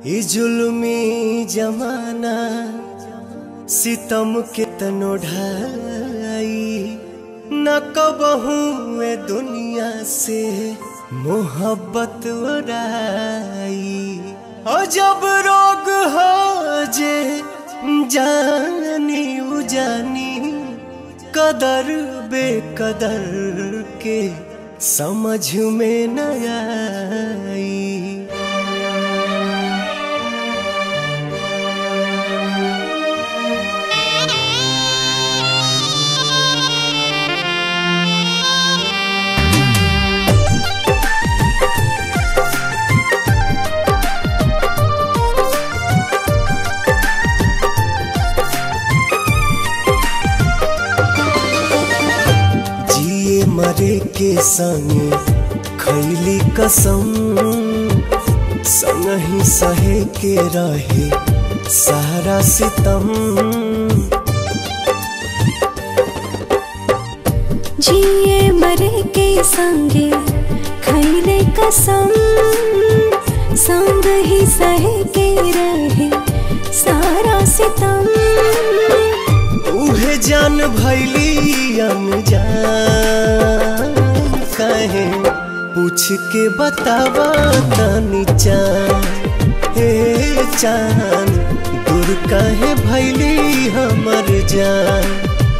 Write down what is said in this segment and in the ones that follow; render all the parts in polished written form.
ई जुल्मी जमाना सितम के तनो ढाई न कबहू ए दुनिया से मोहब्बत उड़ाई। और जब रोग हो जे जानी उजानी कदर बेकदर के समझ में न आई। मरे के संगे खैली कसम संग ही सहे के रहे सारा सितम। जिए मरे के संगे खैले कसम संग ही सहे के रहे सारा सितम। उहे जान भैली अनजान कहे पूछ के बतावा तनी चान। हे चान दूर कहे भैली हमर जान।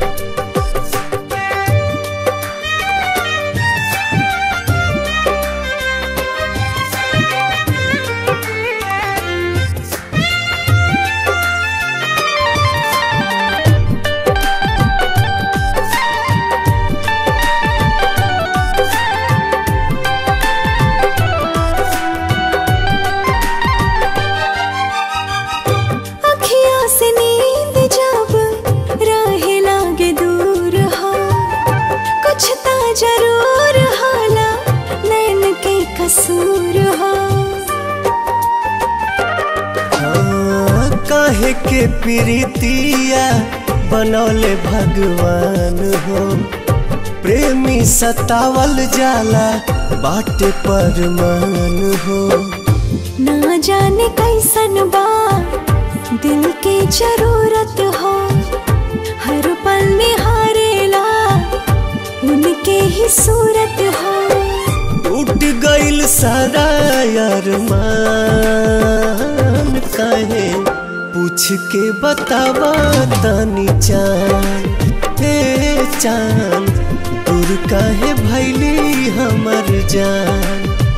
जरूर हाला नैन के कसूर हो। काहे के प्रीतिया बनौले भगवान हो। प्रेमी सतावल जाला बाटे परमान हो। ना जाने कैसन बा दिल के जरूरत हो। हर पल निहारेला उनके ही सूरत हो। टूट गइल सारा अरमान काहे पूछ के बतावा तनी चान। हे चान दूर काहे भैली हमर जान।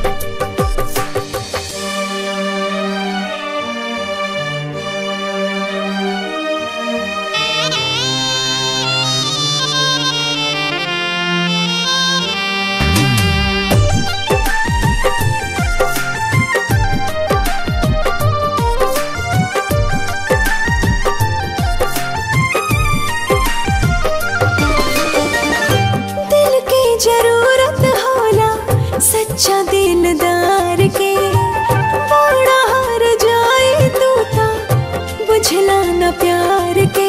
जरूरत होला सच्चा दिलदार के। बड़ा हार जाए तू ता बुझला न प्यार के।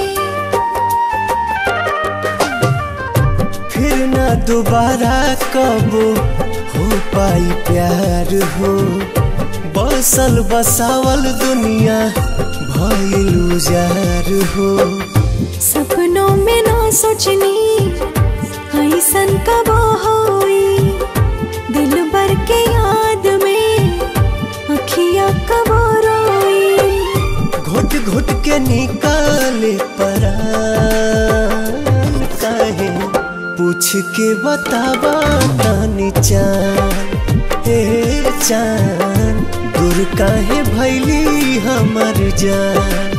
फिर न दोबारा कब हो पाई प्यार हो। बसल बसावल दुनिया भइल उजार हो। सपनों में ना सोचनी ऐसन कब होई। दिल भर के याद में अखियाँ कब रोई। घुट घुट के निकाले परान काहे पूछ के बतावा तनी चान। हे चान दूर काहे भैली हमर जान।